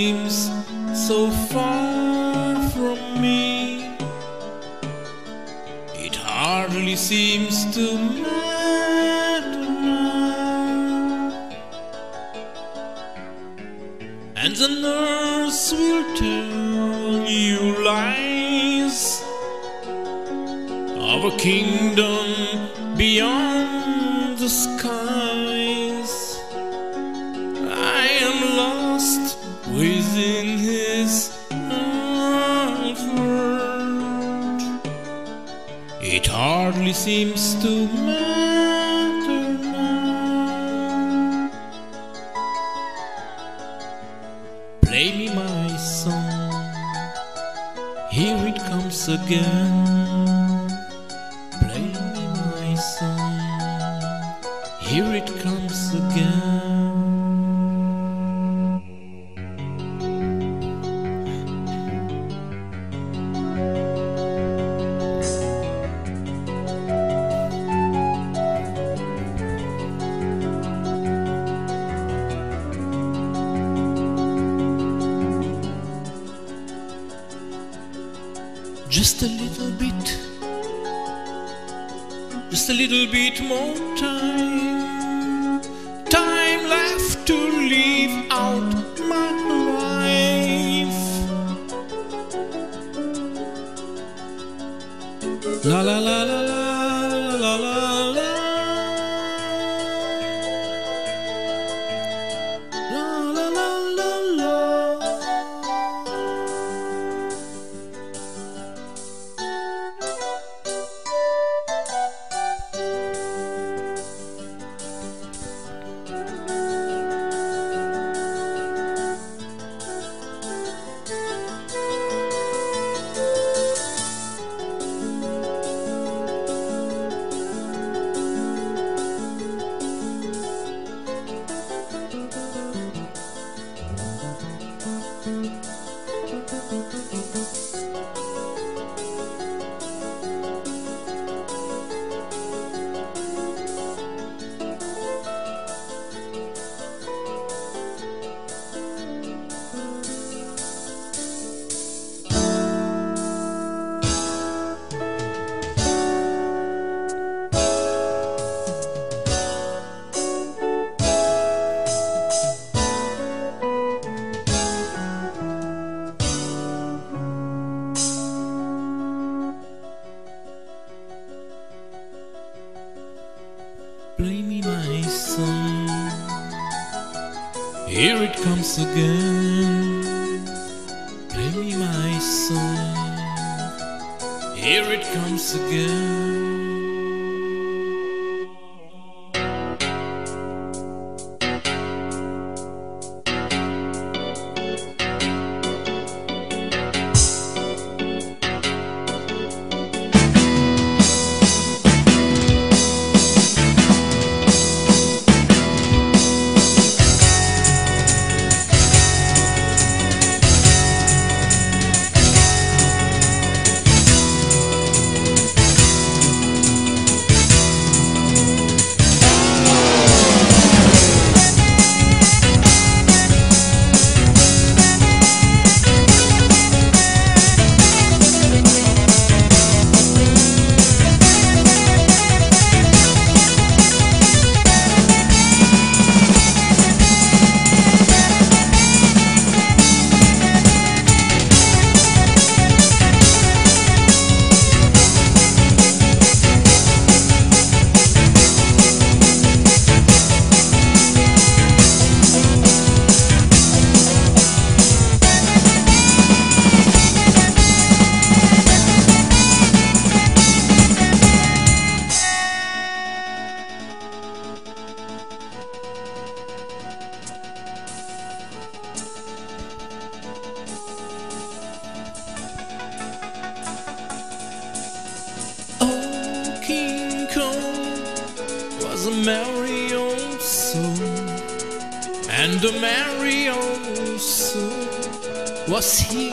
seems so far from me. It hardly seems to matter now, and the nurse will tell you lies of a kingdom beyond the skies. I am lost within his world. It hardly seems to matter now. Play me my song, here it comes again. Play me my song, here it comes again. Just a little bit more time left to live out my life. La la la la la la la la. Play me my song, here it comes again. Play me my song, here it comes again. A merry old soul, and a merry old soul was he.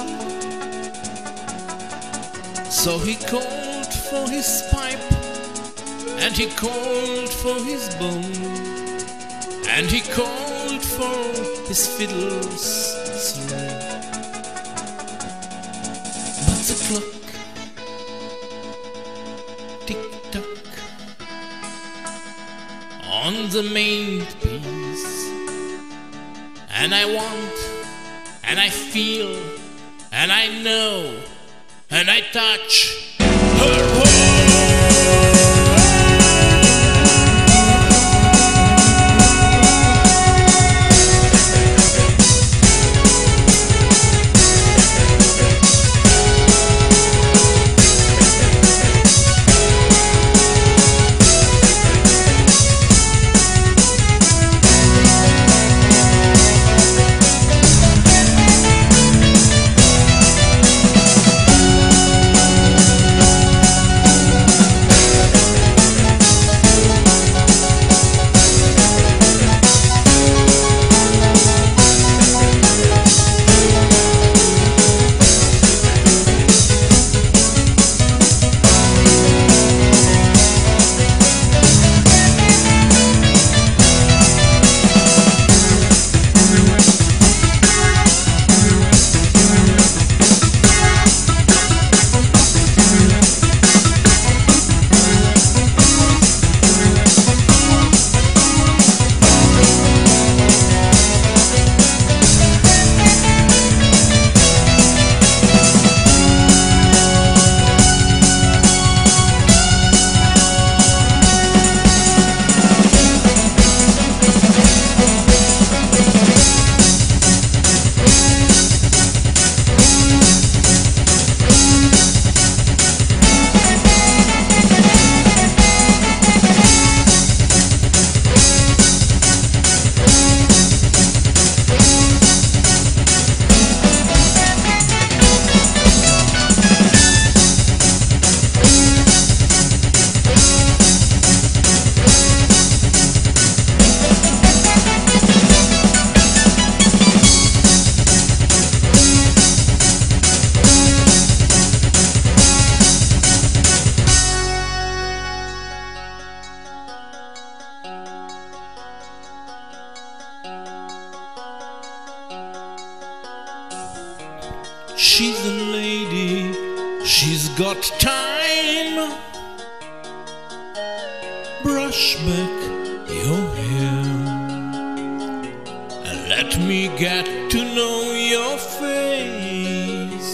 So he called for his pipe, and he called for his bow, and he called for his fiddle's throat. the main piece. And I want, and I feel, and I know, and I touch her home. She's a lady, she's got time. Brush back your hair and let me get to know your face.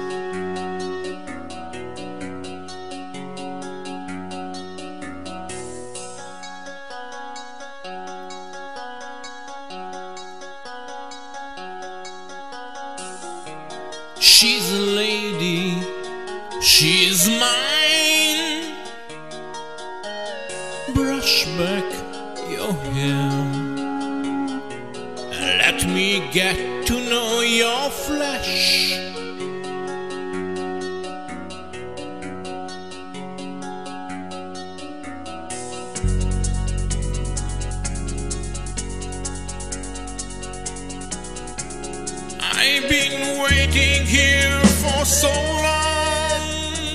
She's a lady, she's mine. Brush back your hair and let me get to know your flesh. I've been waiting here for so long,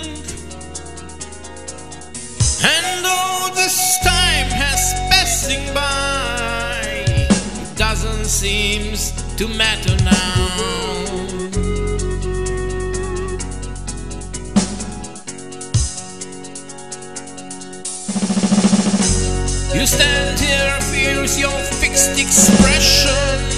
and all this time has passing by, it doesn't seem to matter now. You stand here, feels your fixed expression.